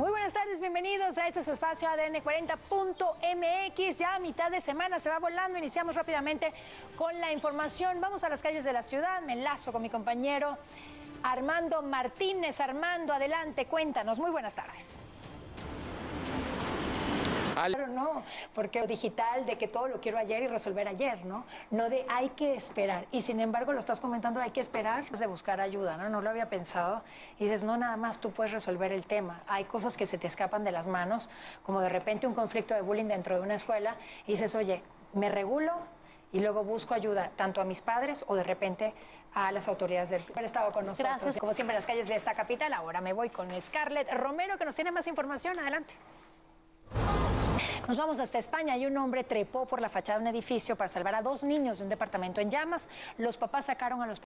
Muy buenas tardes, bienvenidos a este su espacio ADN 40.mx. Ya a mitad de semana se va volando, iniciamos rápidamente con la información. Vamos a las calles de la ciudad, me enlazo con mi compañero Armando Martínez. Armando, adelante, cuéntanos. Muy buenas tardes. Claro, no, porque lo digital de que todo lo quiero ayer y resolver ayer, ¿no? No de hay que esperar. Y sin embargo, lo estás comentando, hay que esperar, es de buscar ayuda, ¿no? No lo había pensado. Y dices, no, nada más tú puedes resolver el tema. Hay cosas que se te escapan de las manos, como de repente un conflicto de bullying dentro de una escuela, y dices, oye, me regulo y luego busco ayuda tanto a mis padres o de repente a las autoridades del haber estado con nosotros. Gracias. Como siempre, en las calles de esta capital. Ahora me voy con Scarlett Romero, que nos tiene más información. Adelante. Nos vamos hasta España y un hombre trepó por la fachada de un edificio para salvar a 2 niños de un departamento en llamas. Los papás sacaron a los